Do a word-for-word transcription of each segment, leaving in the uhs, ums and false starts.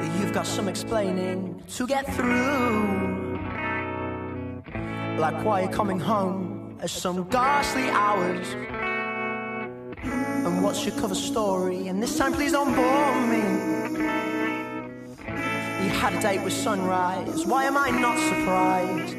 you've got some explaining to get through. Like why you're coming home at some ghastly hours. And what's your cover story? And this time please don't bore me. You had a date with sunrise, why am I not surprised?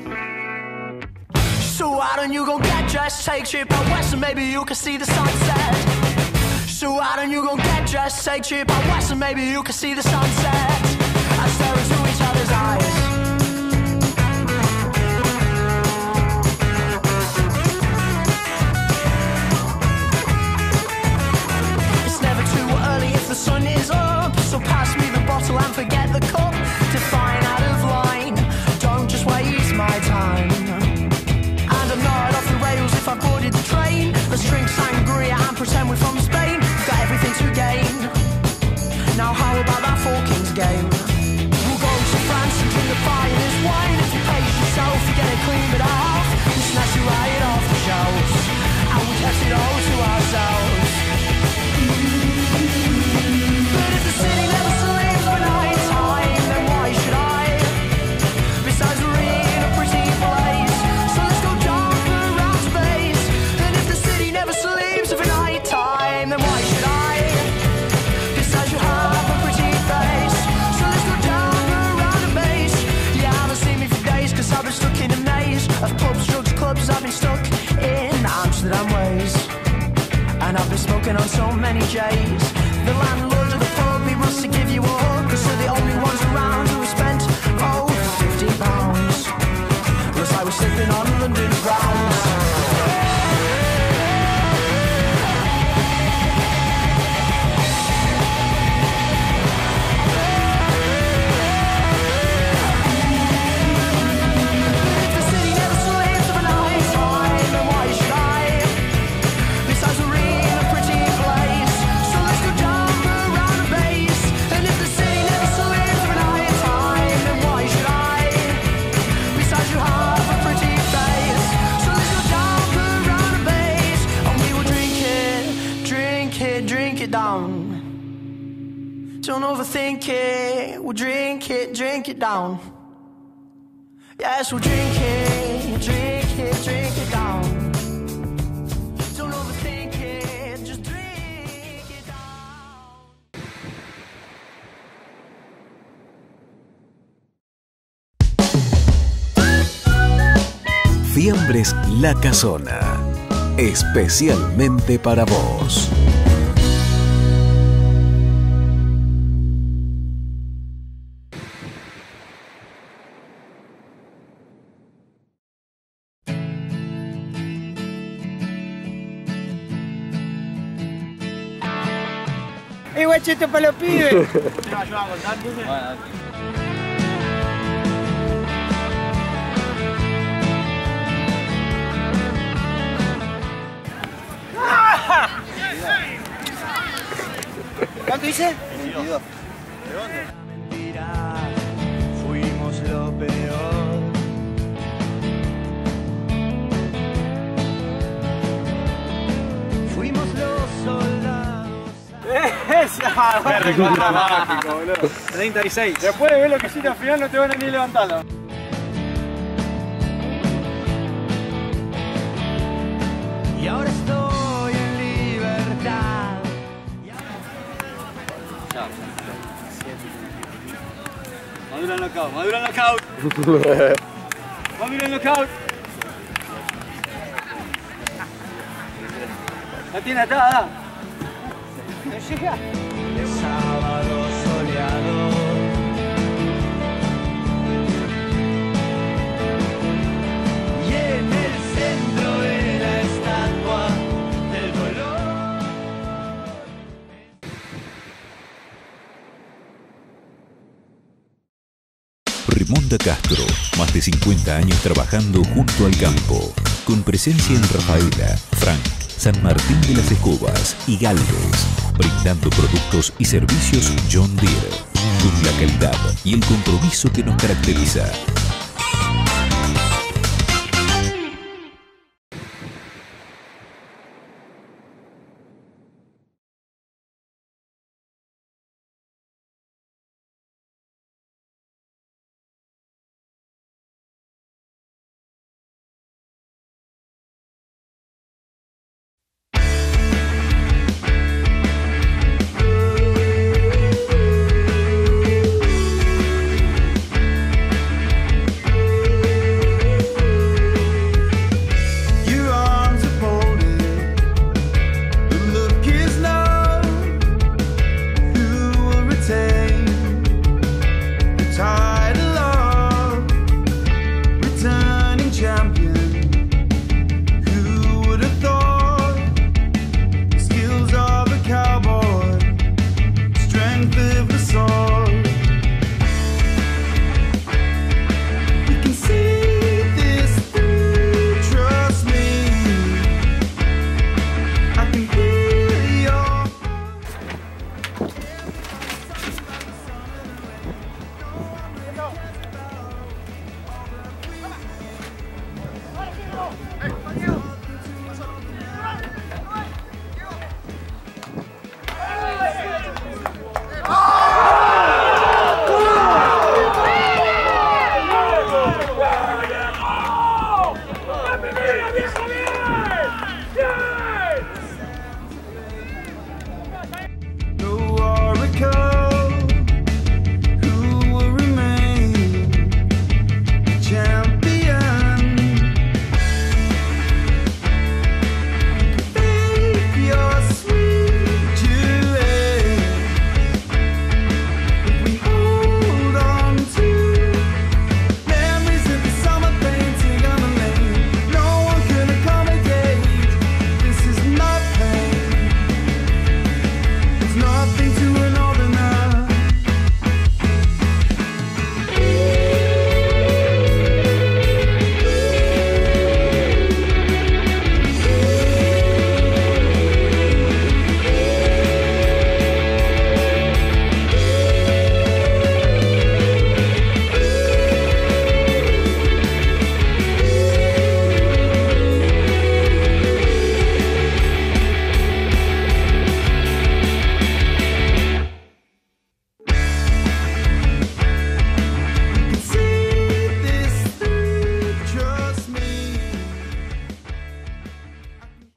So why don't you go get dressed, take a trip out west, and maybe you can see the sunset. So why don't you go get dressed, take a trip out west, and maybe you can see the sunset. And stare into each other's eyes. It's never too early if the sun is up, so pass me the bottle and forget the cup. Define out of line, don't just waste my time. And I'm not off the rails if I boarded the train. Let's drink sangria and pretend we're from Spain. We've got everything to gain. Now how about that Four Kings game? We'll go to France and drink the finest wine. If you pace yourself, you get it clean but off. We snatch it right off the shelves, and we kept it all to ourselves. But if the city never sleeps by night time, then why should I? Besides we're in a pretty place, so let's go jump around space. And if the city never sleeps for night time, then why should I? Besides you have a pretty face, so let's go jump around a base. You haven't seen me for days, cause I've been stuck in a maze of pubs, drugs, clubs. I've been stuck in Amsterdam ways, and I've been smoking on so many J's. The landlord of the pub, he wants to give you a hug, cause they're the only ones around who have spent, oh, fifty pounds. Looks like we're slipping on London's grounds. If the city never sleeps of a night time, then why should I? Besides we're in a pretty place, so let's go jump around a base. And if the city never sleeps of a night time, then why should I? Besides you have a pretty face, so let's go jump around a base. And we will drink it, drink it, drink it down. Don't overthink it, we'll drink it, drink it down. Yes, we'll drink it, drink it, drink it down. Don't overthink it, just drink it down. Fiambres La Casona, especialmente para vos. ¡Eh, guachito para los pibes! ¿Cuánto dice? veintidós. Fuimos lo peor. Fuimos los soldados. ¡Esa! Mágico, boludo. treinta y seis. Después de ver lo que hiciste al final no te van a ni levantarlo. Y ahora estoy en libertad. Madura el knockout, madura el knockout. Madura el knockout. La tiene atada. No llega. Sábado soleado. Y en el centro de la estatua del dolor. Raimonda Castro, más de cincuenta años trabajando junto al campo, con presencia en Rafaela, Frank, San Martín de las Escobas y Galvez, brindando productos y servicios John Deere, con la calidad y el compromiso que nos caracteriza.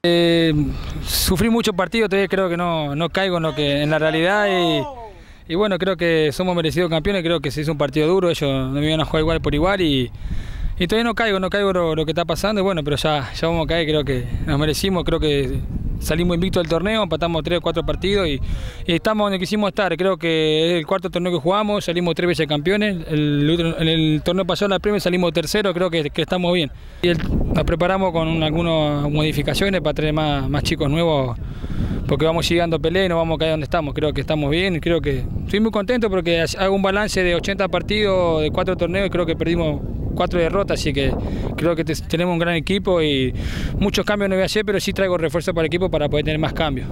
Eh, sufrí muchos partidos, todavía creo que no, no caigo en, lo que, en la realidad y, y bueno, creo que somos merecidos campeones, creo que se hizo un partido duro, ellos no me iban a jugar igual por igual y, y todavía no caigo, no caigo lo, lo que está pasando y bueno, pero ya, ya vamos a caer, creo que nos merecimos, creo que salimos invictos del torneo, empatamos tres o cuatro partidos y, y estamos donde quisimos estar, creo que es el cuarto torneo que jugamos, salimos tres veces campeones, el, en el torneo pasado la Premier salimos tercero, creo que, que estamos bien. Y el, nos preparamos con un, algunas modificaciones para traer más, más chicos nuevos, porque vamos llegando a pelea y no vamos a caer donde estamos, creo que estamos bien, creo que estoy muy contento porque hago un balance de ochenta partidos, de cuatro torneos y creo que perdimos cuatro derrotas, así que creo que te, tenemos un gran equipo y muchos cambios no voy a hacer, pero sí traigo refuerzo para el equipo para poder tener más cambios.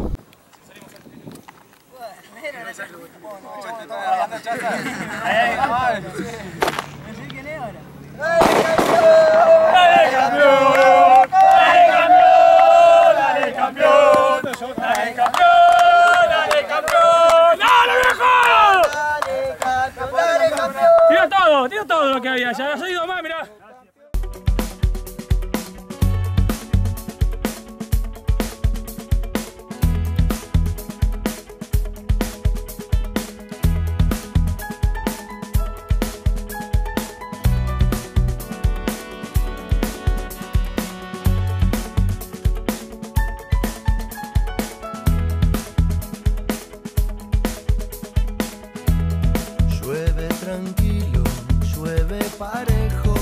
Tira todo, tira todo lo que había, ya has ido más, mirá. Llueve tranquilo, llueve parejo.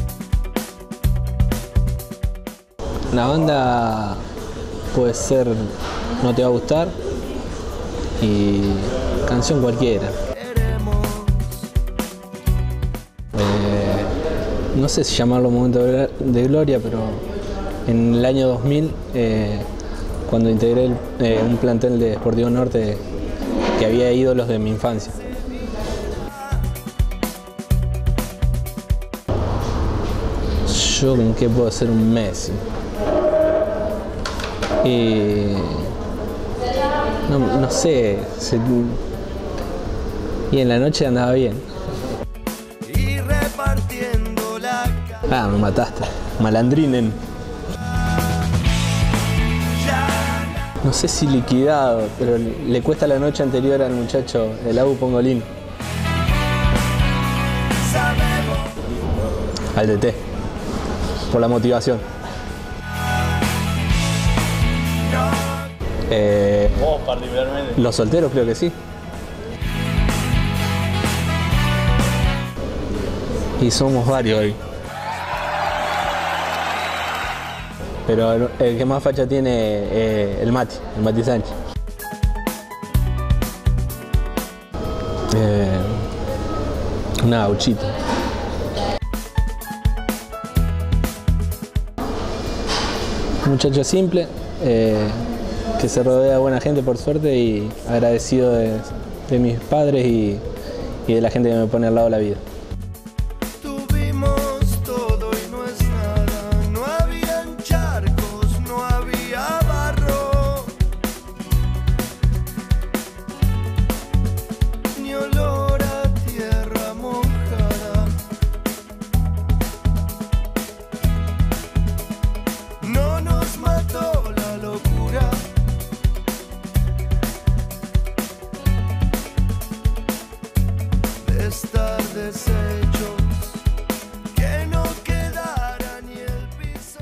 Una banda puede ser No te va a gustar y canción cualquiera. Queremos Eh, no sé si llamarlo momento de de gloria, pero en el año dos mil, eh, cuando integré el- eh, un plantel de Sportivo Norte que había ídolos de mi infancia. Yo con qué puedo hacer un mes. Y no, no sé, se- y en la noche andaba bien. y repartiendo la ca- Ah, me mataste. Malandrinen. No sé si liquidado, pero le cuesta la noche anterior al muchacho, el Abu Pongolín. sabemos Al D T. Por la motivación. Eh, Vos particularmente. los solteros creo que sí. Y somos varios hoy. Pero el, el que más facha tiene eh, el Mati, el Mati Sánchez. Eh, un gauchito. Un muchacho simple, eh, que se rodea de buena gente por suerte y agradecido de, de mis padres y, y de la gente que me pone al lado de la vida. tuvimos todo y no es nada. No habían charcos, no había barro, ni olor a tierra mojada. No nos mató la locura. De estar deshechos, que no quedara ni el piso.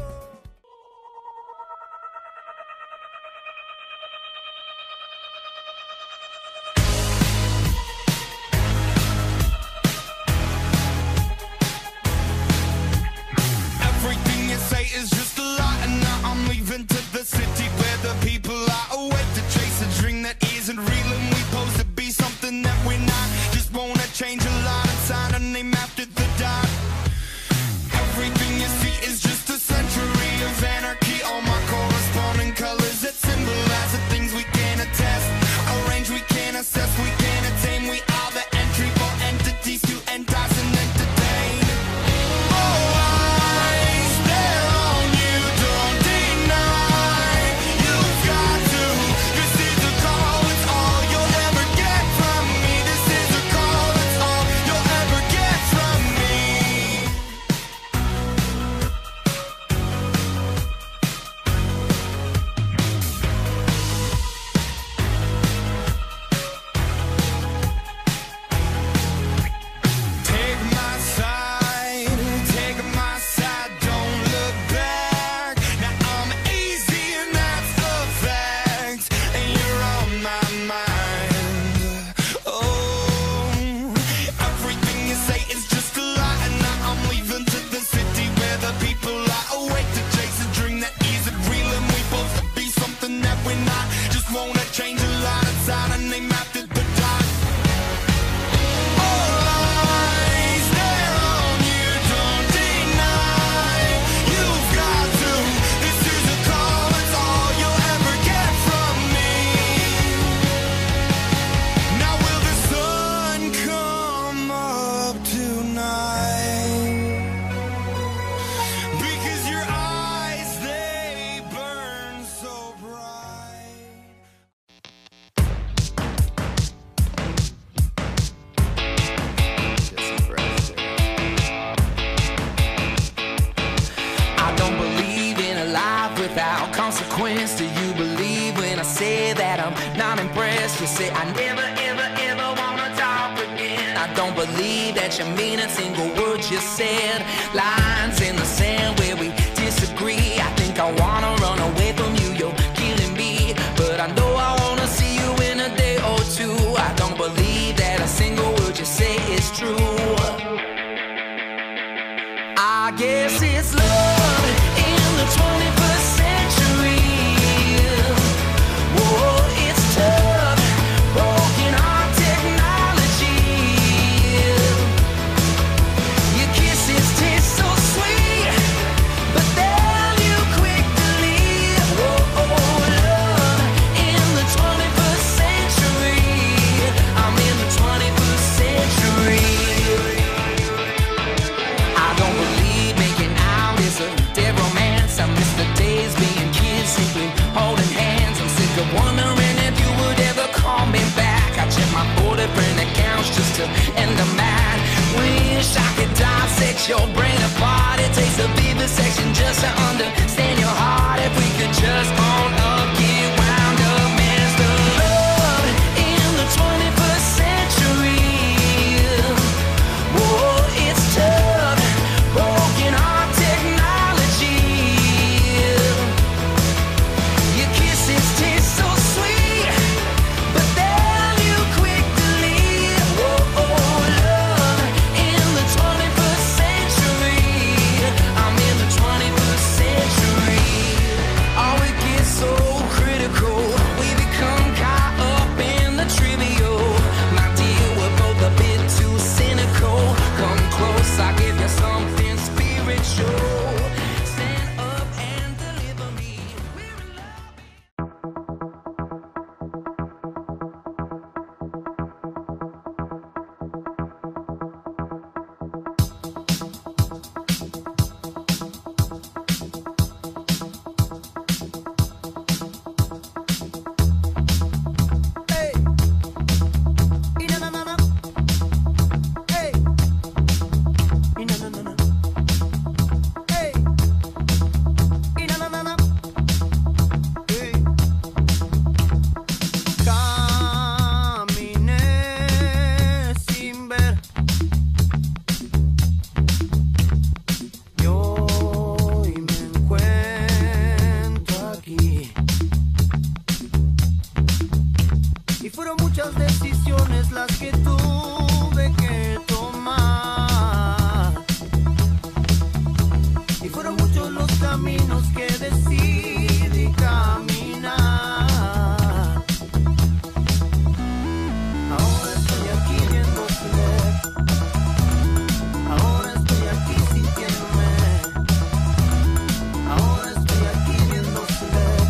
Everything you say is just a lie, and now I'm leaving to the city where the people are awake to chase a dream that isn't real, and we supposed to be something that we're not. Just wanna change a line and sign a name after the dot. Everything you see is just a century of anarchy. All my corresponding colors that symbolize the things we can't attest, arrange we can't assess, we can't attain. We are the entry for entities to entice and entertain. Oh, eyes, they're on you, don't deny. You've got to. This is a call, it's all you'll ever get from me. This is a call, it's all you'll ever get you say I never, ever, ever wanna talk again. I don't believe that you mean a single word you said. Lines in the sand where we disagree. I think I wanna run away from you, you're killing me. But I know I wanna see you in a day or two. I don't believe that a single word you say is true. I guess it's love in the twenty-first century. Whoa, it's tough, broken heart technology. Your kisses taste so sweet, but then you quick to leave. Whoa, love in the twenty-first century. I'm in the twenty-first century. I don't believe making out is a dead romance. I miss the days being kids, simply holding hands. I'm sick of wondering if you would ever call me back. I check my forty friend accounts just to end the mad. Wish I could dissect your brain apart. It takes a vivisection just to understand your heart. If we could just own up, get wound up, man's the love in the twenty-first century. Whoa, it's tough, broken heart technology. Your kisses taste so sweet, but then you quick to leave. Whoa, love in the twenty-first century. I'm in the twenty-first century. Oh, it gets so critical. We become caught up in the trivial. My dear, we're both a bit too cynical. Come close, I'll give you something spiritual. Stand up and deliver me. We're in love. Hey. Y na na na na. Hey. Y na na na na. Hey. Y na na na na. Hey. Caminé sin ver. Y hoy me encuentro aquí. Y fueron muchas decisiones las que tuve que tomar. Y fueron muchos los caminos que decidí caminar. Ahora estoy aquí viendo su ver. Ahora estoy aquí sintiéndome. Ahora estoy aquí viendo su ver.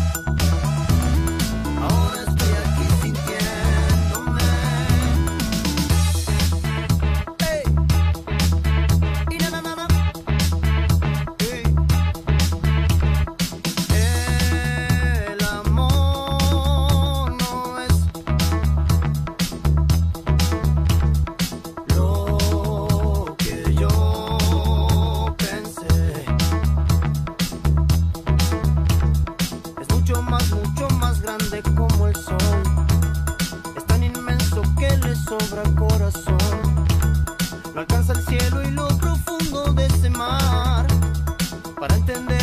Ahora estoy aquí sintiéndome. Hey. Y na na na na. Hey. El amor no es lo que yo pensé. Es mucho más, mucho más grande como el sol. Es tan inmenso que le sobra corazón. No alcanza el cielo y lo profundo de ese mar para entender